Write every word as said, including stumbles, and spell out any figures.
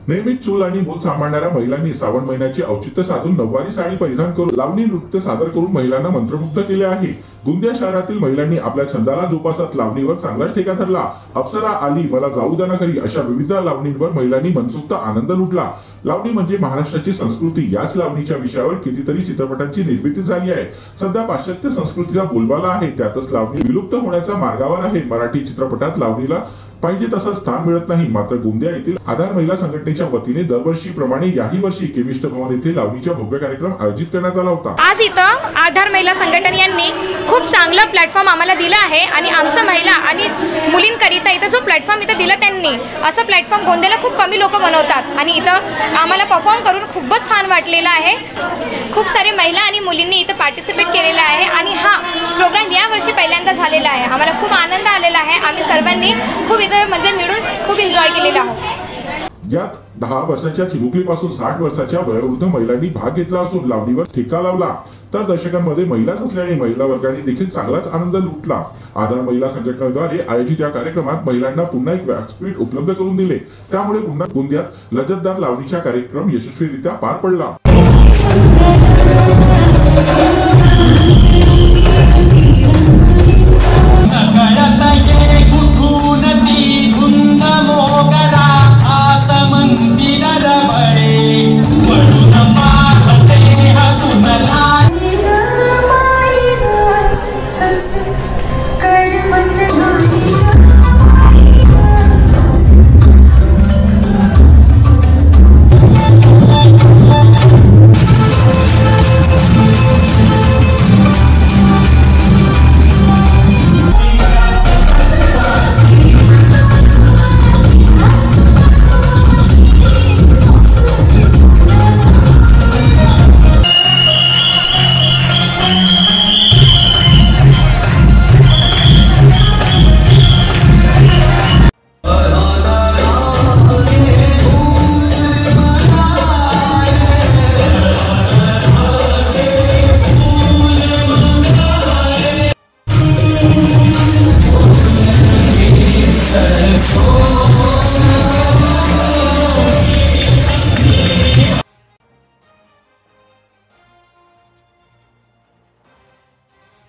नेहमीच चूल आणि मूल सांभाळणाऱ्या महिलांनी श्रावण महिन्याचे औचित्य साधून नऊवारी साडी परिधान करून लावणी नृत्य सादर करून महिलांना मंत्रमुग्ध केले आहे। गोंदिया शहरातील महिलांनी आपल्या छंदाला जोपासत लावणीवर चांगलाच ठेका धरला। अप्सरा आली मला जाऊ द्या ना घरी अशा विविध लावणींवर महिलांनी मनसोक्त आनंद लुटला। लावणी म्हणजे महाराष्ट्राची संस्कृती। याच लावणीच्या विषयावर कितीतरी चित्रपटांची निर्मिती झाली आहे। सध्या पाश्चात्य संस्कृतीचा बोलबाला आहे, त्यातच लावणी विलुप्त होण्याच्या मार्गावर आहे। मराठी चित्रपटात लावणीला पाहिजे तसं स्थान मिळत नाही। मात्र गोंदिया येथील आधार महिला संघटनेच्या वतीने दरवर्षीप्रमाणे याही वर्षी केमिस्ट भवन येथे लावणीचा भव्य कार्यक्रम आयोजित करण्यात आला होता। आज इथं आधार महिला संघटन यांनी खूप चांगला प्लॅटफॉर्म आम्हाला दिला आहे आणि आमच्या महिला आणि मुलींकरिता इथं जो प्लॅटफॉर्म इथं दिला त्यांनी, असं प्लॅटफॉर्म गोंदियाला खूप कमी लोक बनवतात आणि इथं आम्हाला परफॉर्म करून खूपच छान वाटलेलं आहे। खूप सारे महिला आणि मुलींनी इथं पार्टिसिपेट केलेला आहे आणि हा प्रोग्राम या वर्षी पहिल्यांदा झालेला आहे। आम्हाला खूप आनंद आलेला आहे। आम्ही सर्वांनी खूप म्हणजे मिळून खूप एन्जॉय केलेला आहे। यात दहा वर्षाच्या चिमुकलीपासून साठ वर्षाच्या वयोवृद्ध महिलांनी भाग घेतला असून लावणीवर ठेका लावला। तर दर्शकांमध्ये महिलाच असल्याने महिला वर्गाने देखील चांगलाच आनंद लुटला। आधार महिला संघटनेद्वारे आयोजित या कार्यक्रमात महिलांना पुन्हा एक व्यासपीठ उपलब्ध करून दिले, त्यामुळे पुन्हा गोंदियात लज्जतदार लावणीचा कार्यक्रम यशस्वीरित्या पार पडला।